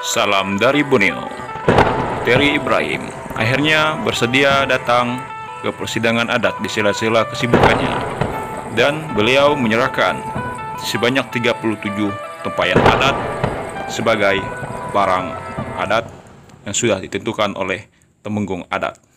Salam dari Borneo. Terry Ibrahim akhirnya bersedia datang ke persidangan adat di sela-sela kesibukannya, dan beliau menyerahkan sebanyak 37 tempayan adat sebagai barang adat yang sudah ditentukan oleh Temenggung Adat.